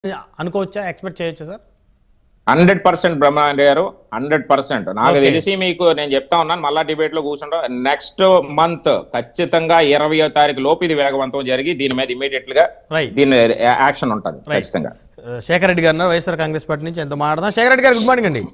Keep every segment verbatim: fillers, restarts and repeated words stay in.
అనుకోవచ్చా, ఎక్స్పెక్ట్ చేయొచ్చా sir? Hundred percent బ్రహ్మాండ గారు, హండ్రెడ్ పర్సెంట్ నాకు తెలిసి మీకు నేను చెప్తా ఉన్నాను. మళ్ళా డిబేట్ లో కూర్చుంటాం. నెక్స్ట్ మంత్ ఖచ్చితంగా ఇరవయో తారీఖు లోపు ఇది వేగవంతం జరిగి దీని మీద ఇమీడియట్ గా దీని యాక్షన్ ఉంటుంది ఖచ్చితంగా. శేఖర్ రెడ్డి గారు వైఎస్ఆర్ కాంగ్రెస్ పార్టీ నుంచి ఎంత మాట్లాడదాం. శేఖర్ రెడ్డి గారు గుడ్ మార్నింగ్ అండి.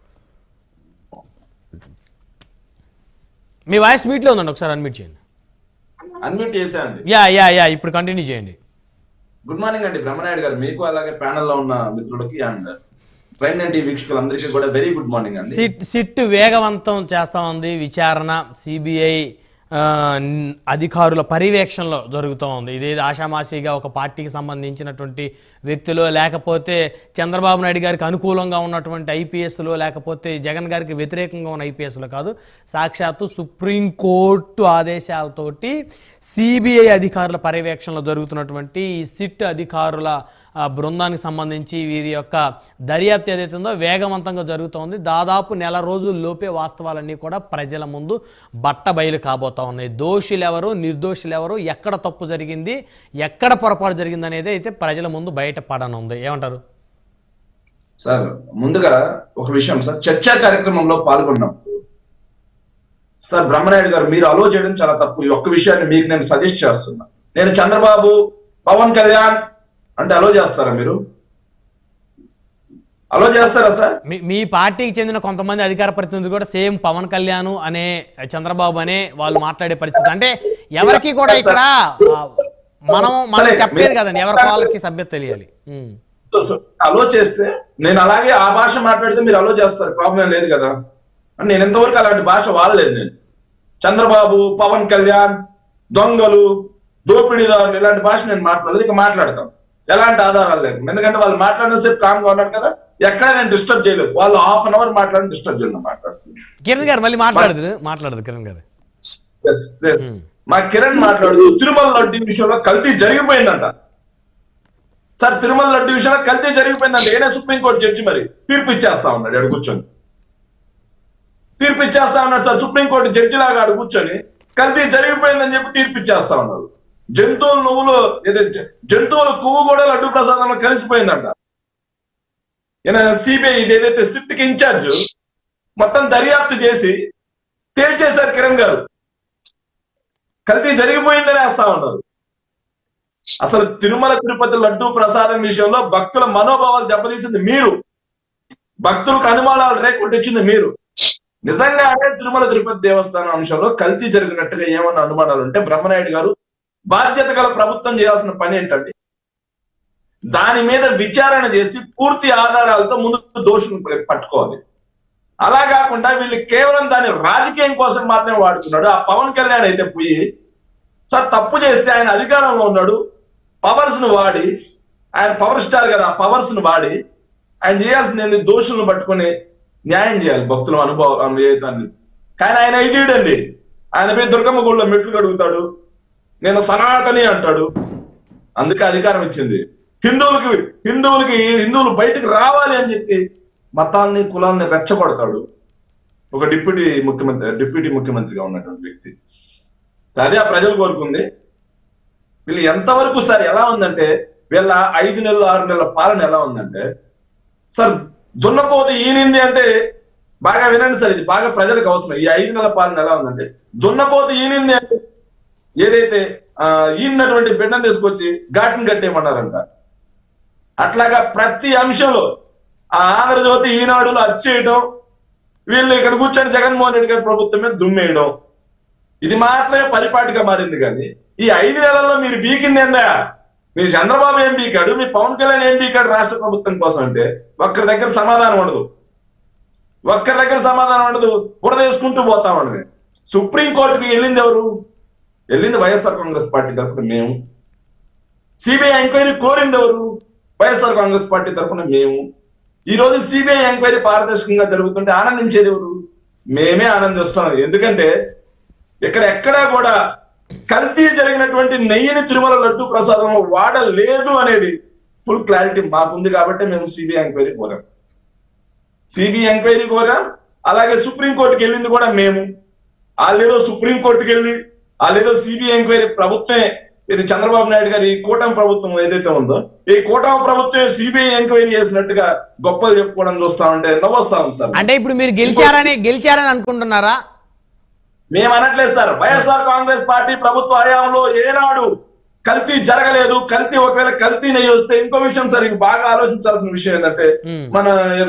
మీ వాయిస్ మీట్ లో ఉందండి, ఒకసారి అన్మ్యూట్ చేయండి. అన్మ్యూట్ చేశానండి. యా యా యా ఇప్పుడు కంటిన్యూ చేయండి. గుడ్ మార్నింగ్ అండి బ్రహ్మనాయుడు గారు, మీకు అలాగే ప్యానెల్ లో ఉన్న మిత్రులకి అండ్ ప్రైమ్ నైన్టీ వీక్షకులందరికీ కూడా వెరీ గుడ్ మార్నింగ్ అండి. సిట్ సిట్ వేగవంతం చేస్తా ఉంది విచారణ, సిబిఐ అధికారుల పర్యవేక్షణలో జరుగుతూ ఉంది. ఇది ఆషామాషిగా ఒక పార్టీకి సంబంధించినటువంటి వ్యక్తులు, లేకపోతే చంద్రబాబు నాయుడు గారికి అనుకూలంగా ఉన్నటువంటి ఐపీఎస్లు, లేకపోతే జగన్ గారికి వ్యతిరేకంగా ఉన్న ఐపీఎస్లు కాదు. సాక్షాత్తు సుప్రీంకోర్టు ఆదేశాలతోటి సిబిఐ అధికారుల పర్యవేక్షణలో జరుగుతున్నటువంటి ఈ సిట్ అధికారుల బృందానికి సంబంధించి వీరి యొక్క దర్యాప్తు ఏదైతే ఉందో వేగవంతంగా జరుగుతోంది. దాదాపు నెల రోజుల్లోపే వాస్తవాలన్నీ కూడా ప్రజల ముందు బట్ట బయలు కాబోతా ఉన్నాయి. దోషులు ఎవరు, నిర్దోషులు ఎవరు, ఎక్కడ తప్పు జరిగింది, ఎక్కడ పొరపాటు జరిగింది అనేది అయితే ప్రజల ముందు బయటపడనుంది. ఏమంటారు సార్? ముందుగా ఒక విషయం సార్, చర్చా కార్యక్రమంలో పాల్గొన్నాం సార్. బ్రహ్మనాయుడు గారు, మీరు అలో చేయడం చాలా తప్పు. ఈ ఒక్క విషయాన్ని మీకు నేను సజెస్ట్ చేస్తున్నా. నేను చంద్రబాబు, పవన్ కళ్యాణ్ అంటే అలో చేస్తారా? మీరు అలో చేస్తారా సార్? మీ పార్టీకి చెందిన కొంతమంది అధికార ప్రతినిధులు కూడా సేమ్ పవన్ కళ్యాణ్ అనే చంద్రబాబు అనే వాళ్ళు మాట్లాడే పరిస్థితి. అంటే ఎవరికి కూడా ఇక్కడ మనం మనం చెప్పేది కదండి, ఎవరికి వాళ్ళకి సభ్యత తెలియాలి. అలో చేస్తే నేను అలాగే ఆ భాష మాట్లాడితే మీరు అలో చేస్తారు, ప్రాబ్లం లేదు కదా. నేను ఎంతవరకు అలాంటి భాష వాడలేదు. నేను చంద్రబాబు, పవన్ కళ్యాణ్, దొంగలు, దోపిడీదారులు ఇలాంటి భాష నేను మాట్లాడలేదు. ఇక మాట్లాడతాం ఎలాంటి ఆధారాలు లేకుండా. ఎందుకంటే వాళ్ళు మాట్లాడిన సేపు కామ్గా ఉన్నాడు కదా, ఎక్కడ నేను డిస్టర్బ్ చేయలేదు. వాళ్ళు హాఫ్ అన్ అవర్ మాట్లాడి డిస్టర్బ్ చేయడం మాట్లాడుతున్నారు. కిరణ్ గారు మళ్ళీ మాట్లాడదు మాట్లాడదు కిరణ్ గారు మా కిరణ్ మాట్లాడుతూ తిరుమల లడ్డు విషయంలో కల్తీ జరిగిపోయిందంట సార్. తిరుమల లడ్డు విషయంలో కల్తీ జరిగిపోయిందంట. ఏనే సుప్రీంకోర్టు జడ్జి మరి తీర్పు ఇచ్చేస్తా ఉన్నాడు. అడు కూర్చొని తీర్పు ఇచ్చేస్తా ఉన్నాడు సార్. సుప్రీంకోర్టు జడ్జి లాగా అడు కూర్చొని కల్తీ జరిగిపోయిందని చెప్పి తీర్పు ఇచ్చేస్తా ఉన్నారు. జంతువులు నువ్వులు ఏదైతే జంతువుల కొవ్వు కూడా లడ్డు ప్రసాదంలో కలిసిపోయిందంట. ఈయన సిబిఐ ఇది ఏదైతే సిట్ కి ఇన్ఛార్జ్ మొత్తం దర్యాప్తు చేసి తేల్చేశారు. కిరణ్ గారు కల్తీ జరిగిపోయిందని వేస్తా ఉన్నారు. అసలు తిరుమల తిరుపతి లడ్డు ప్రసాదం విషయంలో భక్తుల మనోభావాలు దెబ్బతీసింది మీరు, భక్తులకు అనుమానాలు రేకొట్టించింది మీరు. నిజంగా అంటే తిరుమల తిరుపతి దేవస్థానం అంశంలో కల్తీ జరిగినట్టుగా ఏమన్నా అనుమానాలు ఉంటే బ్రహ్మనాయుడు గారు బాధ్యత గల ప్రభుత్వం చేయాల్సిన పని ఏంటంటే దాని మీద విచారణ చేసి పూర్తి ఆధారాలతో ముందు దోషులను పట్టుకోవాలి. అలా కాకుండా వీళ్ళు కేవలం దాని రాజకీయం కోసం మాత్రమే వాడుతున్నాడు. ఆ పవన్ కళ్యాణ్ అయితే పోయి సార్ తప్పు చేస్తే ఆయన అధికారంలో ఉన్నాడు, పవర్స్ ను వాడి, ఆయన పవర్ స్టార్ కదా, ఆ పవర్స్ ను వాడి ఆయన చేయాల్సింది దోషులను పట్టుకుని న్యాయం చేయాలి భక్తుల అనుభవం ఏతాన్ని. కానీ ఆయన ఏం చేయడండి. ఆయన పోయి దుర్గమ్మ గుడిలో మెట్లు కడుగుతాడు, నేను సనాతని అంటాడు. అందుకే అధికారం ఇచ్చింది. హిందువులకి హిందువులకి హిందువులు బయటకు రావాలి అని చెప్పి మతాన్ని కులాన్ని రెచ్చగొడతాడు ఒక డిప్యూటీ ముఖ్యమంత్రి డిప్యూటీ ముఖ్యమంత్రిగా ఉన్నటువంటి వ్యక్తి. అదే ఆ ప్రజలు కోరుకుంది. వీళ్ళు ఎంతవరకు సార్ ఎలా ఉందంటే వీళ్ళ ఐదు నెలలు ఆరు నెలల పాలన ఎలా ఉందంటే సార్ దున్నపోతే ఈనింది అంటే బాగా వినండి సార్, ఇది బాగా ప్రజలకు అవసరం. ఈ ఐదు నెలల పాలన ఎలా ఉందంటే దున్నపోతే ఈనింది అంటే ఏదైతే ఆ ఈనటువంటి బిడ్డను తీసుకొచ్చి ఘాటిని కట్టేయమన్నారంట. అట్లాగా ప్రతి అంశంలో ఆ ఆంధ్రజ్యోతి, ఈనాడులు అచ్చేయడం, వీళ్ళు ఇక్కడ కూర్చొని జగన్మోహన్ రెడ్డి గారి ప్రభుత్వం మీద దుమ్మేయడం, ఇది మాత్రమే పరిపాటిగా మారింది. కానీ ఈ ఐదు నెలల్లో మీరు బీకింది ఏందా? మీ చంద్రబాబు ఏం బీకాడు, మీ పవన్ కళ్యాణ్ ఏం బీకాడు రాష్ట్ర ప్రభుత్వం కోసం అంటే ఒక్కరి దగ్గర సమాధానం ఉండదు. ఒక్కరి దగ్గర సమాధానం ఉండదు. బురద వేసుకుంటూ పోతామని. సుప్రీంకోర్టుకి వెళ్ళింది ఎవరు? వెళ్ళింది వైఎస్ఆర్ కాంగ్రెస్ పార్టీ తరఫున మేము. సిబిఐ ఎంక్వైరీ కోరింది ఎవరు? వైఎస్ఆర్ కాంగ్రెస్ పార్టీ తరఫున మేము. ఈ రోజు సిబిఐ ఎంక్వైరీ పారదర్శకంగా జరుగుతుంటే ఆనందించేది ఎవరు? మేమే ఆనందిస్తున్నాం. ఎందుకంటే ఇక్కడ ఎక్కడా కూడా కల్తీ జరిగినటువంటి నెయ్యిని తిరుమల లడ్డు ప్రసాదం వాడలేదు అనేది ఫుల్ క్లారిటీ మాకుంది. కాబట్టి మేము సిబిఐ ఎంక్వైరీ కోరాం సిబిఐ ఎంక్వైరీ కోరాం అలాగే సుప్రీంకోర్టుకి వెళ్ళింది కూడా మేము. వాళ్ళేదో సుప్రీంకోర్టుకి వెళ్ళి వాళ్ళేదో సిబిఐ ఎంక్వైరీ ప్రభుత్వమే ఇది చంద్రబాబు నాయుడు గారి ఈ కూటమి ప్రభుత్వం ఏదైతే ఉందో ఈ కూటమి ప్రభుత్వం సిబిఐ ఎంక్వైరీ చేసినట్టుగా గొప్పలు చెప్పుకోవడం చూస్తా ఉంటే నవ్వొస్తా ఉంది సార్. అంటే ఇప్పుడు మీరు గెలిచారని గెలిచారని అనుకుంటున్నారా? మేము అనట్లేదు సార్. వైఎస్ఆర్ కాంగ్రెస్ పార్టీ ప్రభుత్వ హయాంలో ఏనాడు కల్తీ జరగలేదు. కల్తీ ఒకవేళ కల్తీ నెయ్యి వస్తే ఇంకో విషయం సార్, ఇంక బాగా ఆలోచించాల్సిన విషయం ఏంటంటే మన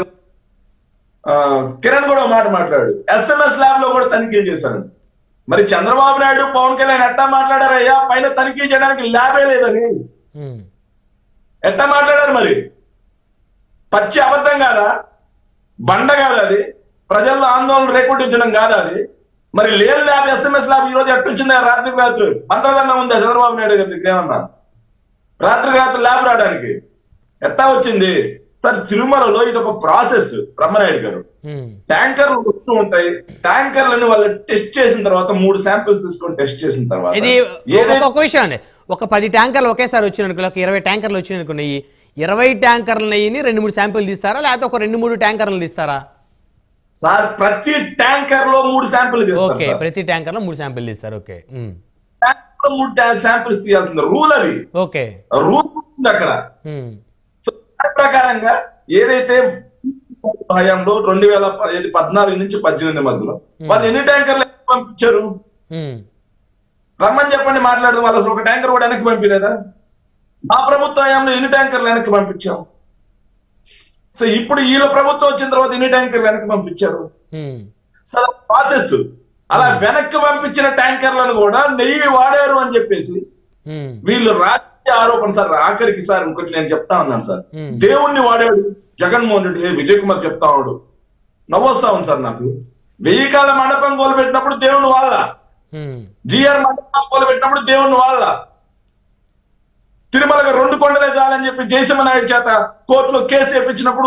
కిరణ్ కూడా మాట మాట్లాడు ఎస్ఎంఎస్ ల్యాబ్ లో కూడా తనిఖీలు చేశారు. మరి చంద్రబాబు నాయుడు పవన్ కళ్యాణ్ ఎట్టా మాట్లాడారయ్యా, పైన తనిఖీ చేయడానికి ల్యాబే లేదని ఎట్టా మాట్లాడారు? మరి పచ్చి అబద్ధం కాదా? బండ కాదా అది? ప్రజల్లో ఆందోళన రేకొట్టించడం కాదా అది? మరి లేని ల్యాబ్ ఎస్ఎంఎస్ ల్యాబ్ ఈ రోజు ఎట్టుంచిందా? రాత్రికి రాత్రి మంత్రదండం ఉందా చంద్రబాబు నాయుడు గారి దగ్గర ఏమన్నా? రాత్రికి రాత్రి ల్యాబ్ రావడానికి ఎట్టా వచ్చింది సార్? తిరుమలలో ఇది ఒక ప్రాసెస్. బ్రహ్మనాయుడు గారు ట్యాంకర్లు వస్తూ ఉంటాయి, ట్యాంకర్లని వాళ్ళు టెస్ట్ చేసిన తర్వాత మూడు శాంపిల్స్ తీసుకొని టెస్ట్ చేసిన తర్వాత ఇది ఒక విషయం అండి, ఒక పది ట్యాంకర్లు ఒకేసారి వచ్చిన ఒక ఇరవై ట్యాంకర్లు వచ్చినాయి, ఇరవై ట్యాంకర్లు నెయ్యిని రెండు మూడు శాంపిల్ తీస్తారా లేకపోతే ఒక రెండు మూడు ట్యాంకర్లు తీస్తారా? సార్ ప్రతి ట్యాంకర్ లో మూడు శాంపిల్ తీస్తారు. ఓకే, ప్రతి ట్యాంకర్ లో మూడు శాంపిల్ తీస్తారు. ఓకే, మూడు శాంపిల్స్ తీయాల్సింది రూల్ అది. ఓకే, రూల్ ఉంది అక్కడ. ప్రకారంగా ఏదైతే హయాంలో రెండు వేల పద్నాలుగు నుంచి పద్దెనిమిది మధ్యలో వాళ్ళు ఎన్ని ట్యాంకర్లు పంపించారు రమ్మని చెప్పండి, మాట్లాడదు. వాళ్ళు అసలు ఒక ట్యాంకర్ కూడా వెనక్కి పంపిలేదా? మా ప్రభుత్వ హయాంలో ఎన్ని ట్యాంకర్లు వెనక్కి పంపించాం? సో ఇప్పుడు వీళ్ళ ప్రభుత్వం వచ్చిన తర్వాత ఎన్ని ట్యాంకర్లు వెనక్కి పంపించారు? సో ప్రాసెస్ అలా వెనక్కి పంపించిన ట్యాంకర్లను కూడా నెయ్యి వాడారు అని చెప్పేసి వీళ్ళు రాజకీయ ఆరోపణ. సార్ ఆఖరికి సార్ ఇంకోటి నేను చెప్తా ఉన్నాను సార్, దేవుణ్ణి వాడాడు జగన్మోహన్ రెడ్డి, విజయ్ కుమార్ చెప్తా ఉన్నాడు. నవ్వొస్తా ఉంది సార్ నాకు. వెయ్యి కాల మండపం కోలుపెట్టినప్పుడు దేవుని వాళ్ళ, జిఆర్ మండపం కోలుపెట్టినప్పుడు దేవుని వాళ్ళ, తిరుమలగా రెండు కొండలే చాలని చెప్పి జయసింహ నాయుడు చేత కోర్టులో కేసు వేయించినప్పుడు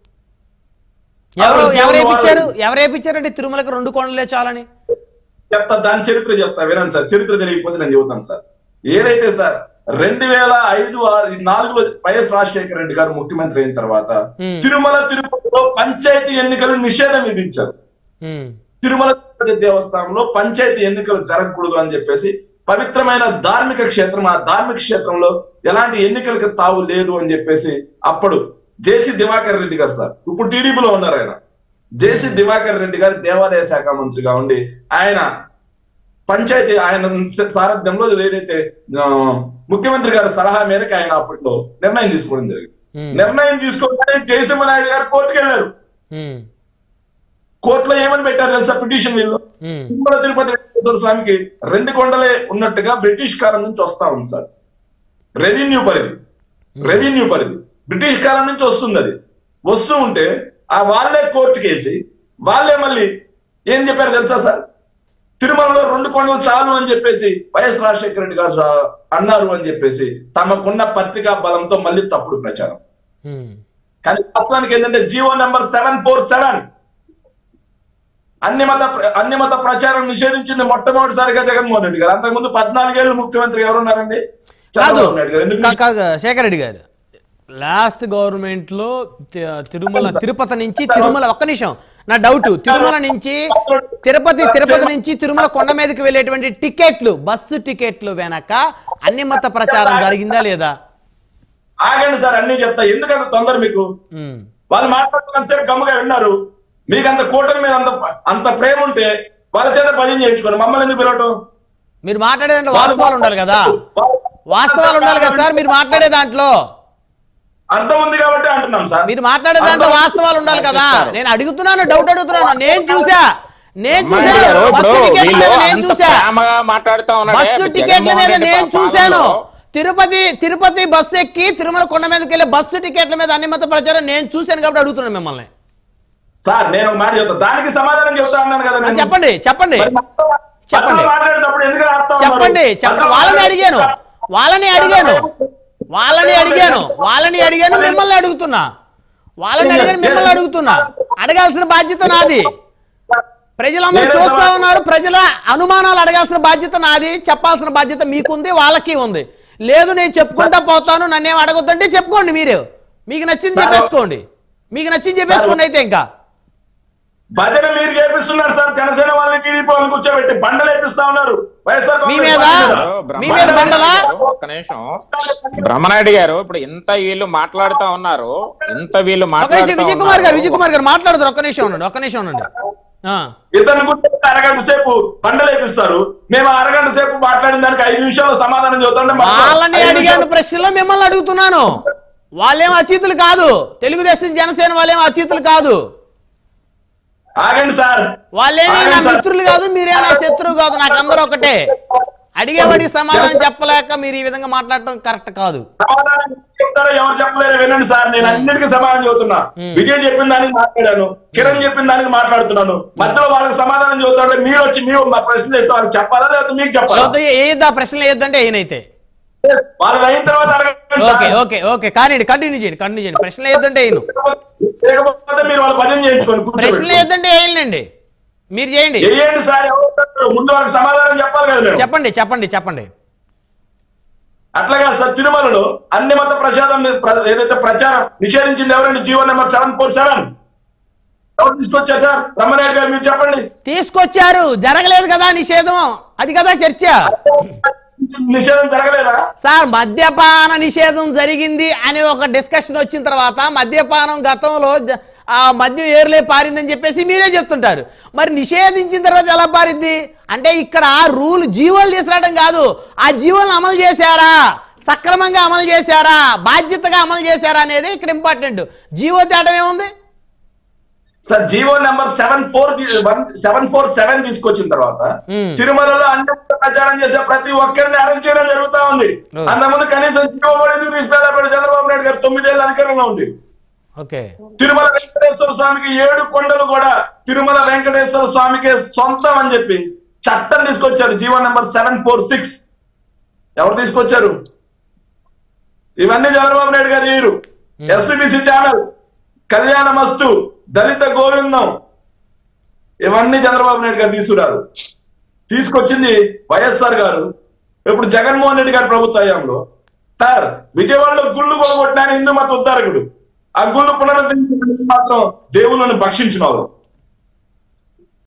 ఎవరు ఎవరేపించారు ఎవరేపించారంటే తిరుమలకు రెండు కొండలే చాలని చెప్తా. దాని చరిత్ర చెప్తా వినండి సార్. చరిత్ర తెలియకపోతే నేను చెబుతాను సార్. ఏదైతే సార్ రెండు వేల ఐదు నాలుగులో వైఎస్ రాజశేఖర రెడ్డి గారు ముఖ్యమంత్రి అయిన తర్వాత తిరుమల తిరుపతిలో పంచాయతీ ఎన్నికలు నిషేధం విధించారు. తిరుమల తిరుపతి దేవస్థానంలో పంచాయతీ ఎన్నికలు జరగకూడదు అని చెప్పేసి పవిత్రమైన ధార్మిక క్షేత్రం, ఆ ధార్మిక క్షేత్రంలో ఎలాంటి ఎన్నికలకు తావు లేదు అని చెప్పేసి అప్పుడు జేసీ దివాకర్ రెడ్డి గారు సార్, ఇప్పుడు టీడీపీలో ఉన్నారు ఆయన, జేసీ దివాకర్ రెడ్డి గారు దేవాదాయ శాఖ మంత్రిగా ఉండి ఆయన పంచాయతీ ఆయన సారథ్యంలో ఏదైతే ముఖ్యమంత్రి గారి సలహా మేరకు ఆయన అప్పట్లో నిర్ణయం తీసుకోవడం జరిగింది. నిర్ణయం తీసుకోవడానికి జయసింహ నాయుడు గారు కోర్టుకు వెళ్ళారు. కోర్టులో ఏమని పెట్టారు తెలుసా పిటిషన్? వీళ్ళు తిరుమల తిరుపతి వెంకటేశ్వర స్వామికి రెండు కొండలే ఉన్నట్టుగా బ్రిటిష్ కాలం నుంచి వస్తా ఉంది సార్. రెవెన్యూ పరిధి రెవెన్యూ పరిధి బ్రిటిష్ కాలం నుంచి వస్తుంది. అది వస్తూ ఉంటే ఆ వాళ్ళే కోర్టు కేసి వాళ్ళే మళ్ళీ ఏం చెప్పారు తెలుసా సార్? తిరుమలలో రెండు కొండలు చాలు అని చెప్పేసి వైఎస్ రాజశేఖర రెడ్డి గారు అన్నారు అని చెప్పేసి తమకున్న పత్రికా బలంతో మళ్ళీ తప్పుడు ప్రచారం. కానీ వాస్తవానికి ఏంటంటే GO number seven four seven అన్ని మత అన్ని మత ప్రచారం నిషేధించింది మొట్టమొదటిసారిగా జగన్మోహన్ రెడ్డి గారు. అంతకుముందు పద్నాలుగేళ్ళు ముఖ్యమంత్రి ఎవరున్నారండి? చంద్రబాబు నాయుడు గారు. ఎందుకు? శేఖర్ రెడ్డి గారు లాస్ట్ గవర్నమెంట్ లో తిరుమల తిరుపతి నుంచి తిరుమల ఒక్క నిమిషం నా డౌట్ తిరుమల నుంచి తిరుపతి తిరుపతి నుంచి తిరుమల కొండ మీదకి వెళ్ళేటువంటి టికెట్లు బస్సు టికెట్లు వెనక అన్ని మత ప్రచారం జరిగిందా లేదా? ఆగండి సార్, అన్ని చెప్తా. ఎందుకంత తొందర మీకు? వాళ్ళు మాట్లాడుతున్నంతసేపు గమ్ముగా విన్నారు. మీకు అంత కూటమి మీద అంత అంత ప్రేమ ఉంటే వాళ్ళ చేత భజన చేయించుకోండి, మమ్మల్ని ఎందుకు పిలవటం? మీరు మాట్లాడే దాంట్లో వాస్తవాలు ఉండాలి కదా, వాస్తవాలు ఉండాలి కదా సార్. మీరు మాట్లాడే దాంట్లో అర్థం ఉంది కాబట్టి అంటున్నాం సార్. మీరు మాట్లాడే దాంట్లో వాస్తవాలు ఉండాలి కదా. నేను అడుగుతున్నాను, డౌట్ అడుగుతున్నాను. నేను చూసా నేను చూసాను బస్సు టికెట్ల మీద నేను చూసా బస్సు టికెట్ల మీద నేను చూశాను తిరుపతి తిరుపతి బస్సు ఎక్కి తిరుమల కొండ మీదకి వెళ్ళే బస్సు టికెట్ల మీద అన్ని మత ప్రచారం నేను చూశాను కాబట్టి అడుగుతున్నాను మిమ్మల్ని. సార్ నేను మాట చెప్తా, దానికి సమాధానం చెప్తా అన్నాను కదా. చెప్పండి చెప్పండి చెప్పండి మాట్లాడేటప్పుడు ఎందుకు చెప్పండి చెప్పండి వాళ్ళని అడిగాను వాళ్ళని అడిగాను వాళ్ళని అడిగాను వాళ్ళని అడిగాను మిమ్మల్ని అడుగుతున్నా వాళ్ళని అడిగాను మిమ్మల్ని అడుగుతున్నా. అడగాల్సిన బాధ్యత నాది. ప్రజలందరూ చూస్తా ఉన్నారు. ప్రజల అనుమానాలు అడగాల్సిన బాధ్యత నాది, చెప్పాల్సిన బాధ్యత మీకుంది, వాళ్ళకి ఉంది. లేదు నేను చెప్పుకుంటా పోతాను, నన్నేం అడగొద్దంటే చెప్పుకోండి. మీరు మీకు నచ్చింది చెప్పేసుకోండి, మీకు నచ్చింది చెప్పేసుకోండి. అయితే ఇంకా భజన మీరు చేపిస్తున్నారు సార్. జనసేన వాళ్ళని టీడీపీ వాళ్ళని కూర్చోబెట్టి బండలు వేపిస్తా ఉన్నారు. వైఎస్ఆర్ మీ మీద మీ మీద బండలా? ఒక్క నిమిషం బ్రహ్మనాయుడు గారు, ఇప్పుడు ఇంత వీళ్ళు మాట్లాడుతా ఉన్నారు, ఇంత వీళ్ళు మాట్లాడుతా విజయ్ కుమార్ గారు విజయ్ కుమార్ గారు మాట్లాడతారు. ఒక్క నిమిషం ఉండండి, ఒక్క నిమిషం ఉండండి. ఇతను కూర్చొని అరగంట సేపు బండలు వేపిస్తారు. మేము అరగంట సేపు మాట్లాడిన దానికి ఐదు నిమిషాలు సమాధానం చెబుతుంటే వాళ్ళని అడిగాను ప్రశ్నలో మిమ్మల్ని అడుగుతున్నాను. వాళ్ళేం అతిథులు కాదు, తెలుగుదేశం జనసేన వాళ్ళేం అతిథులు కాదు. ఆగండి సార్. వాళ్ళేమీ నా మిత్రులు కాదు, మీరే నా శత్రువు కాదు, నాకు అందరూ ఒకటే. అడిగేవాడికి సమాధానం చెప్పలేక మీరు ఈ విధంగా మాట్లాడటం కరెక్ట్ కాదు. సమాధానం చెప్తారో ఎవరు చెప్పలేరు, వినండి సార్. నేను అన్నిటికీ సమాధానం చెబుతున్నా. విజయ్ చెప్పిన దానికి మాట్లాడాను, కిరణ్ చెప్పిన దానికి మాట్లాడుతున్నాను. మధ్యలో వాళ్ళకి సమాధానం చెబుతుంటే మీరు వచ్చి మీరు మా ప్రశ్నలు వేస్తే వాళ్ళకి చెప్పాలా లేకపోతే మీకు చెప్పాలా? ఏదా ప్రశ్నలు వేయొద్దంటే ఏనైతే వాళ్ళకి అయిన తర్వాత అడగండి. ఓకే ఓకే ఓకే కానీ కంటిన్యూ చేయండి కంటిన్యూ చేయండి. ప్రశ్నలు వేయొద్దంటే ఏను, లేకపోతే మీరు వాళ్ళ భజన చేయించుకోండి. ప్రశ్నలు వేయొద్దంటే వేయండి, మీరు చేయండి. చేయండి సార్. ఎవరు ముందు వాళ్ళకి సమాధానం చెప్పాలి కదా. మేము చెప్పండి చెప్పండి చెప్పండి. అట్లాగా సార్, తిరుమలలో అన్ని మత ప్రసాదం ఏదైతే ప్రచారం నిషేధించింది ఎవరండి? GO number seven four seven ఎవరు తీసుకొచ్చారు సార్? రమణారెడ్డి గారు మీరు చెప్పండి. తీసుకొచ్చారు, జరగలేదు కదా నిషేధం, అది కదా చర్చ. నిషేధం జరగలేదా సార్? మద్యపాన నిషేధం జరిగింది అని ఒక డిస్కషన్ వచ్చిన తర్వాత మద్యపానం గతంలో ఆ మద్యం ఏర్లే పారిందని చెప్పేసి మీరే చెప్తుంటారు. మరి నిషేధించిన తర్వాత ఎలా పారిద్ది అంటే ఇక్కడ రూల్ జీవోలు తీసుకురావడం కాదు, ఆ జీవోలను అమలు చేశారా, సక్రమంగా అమలు చేశారా, బాధ్యతగా అమలు చేశారా అనేది ఇక్కడ ఇంపార్టెంట్. జీవో తేటం ఏముంది sir? GO number seven four seven four seven తీసుకొచ్చిన తర్వాత తిరుమలలో అన్ని ప్రచారం చేసే ప్రతి ఒక్కరిని అరెస్ట్ చేయడం జరుగుతా ఉంది. అంతకుముందు కనీసం జీవో కూడా ఎందుకు తీసుకురాలేపాడు చంద్రబాబు నాయుడు గారు? తొమ్మిదేళ్ళ అధికారంలో ఉంది. తిరుమల వెంకటేశ్వర స్వామికి ఏడు కొండలు కూడా తిరుమల వెంకటేశ్వర స్వామికి సొంతం అని చెప్పి చట్టం తీసుకొచ్చారు. GO number seven four six ఎవరు తీసుకొచ్చారు? ఇవన్నీ చంద్రబాబు నాయుడు గారు చేయరు. ఎస్సీబీసీ ఛానల్, కళ్యాణమస్తు, దళిత గోవిందం, ఇవన్నీ చంద్రబాబు నాయుడు గారు తీసుకురారు. తీసుకొచ్చింది వైఎస్ఆర్ గారు. ఇప్పుడు జగన్మోహన్ రెడ్డి గారి ప్రభుత్వ హయాంలో సార్ విజయవాడలో గుళ్ళు కొనగొట్టిన హిందూ మత ఉద్ధారకుడు. ఆ గుళ్ళు పునరుద్ధరించిన మాత్రం దేవుళ్ళని భక్షించిన వాళ్ళు.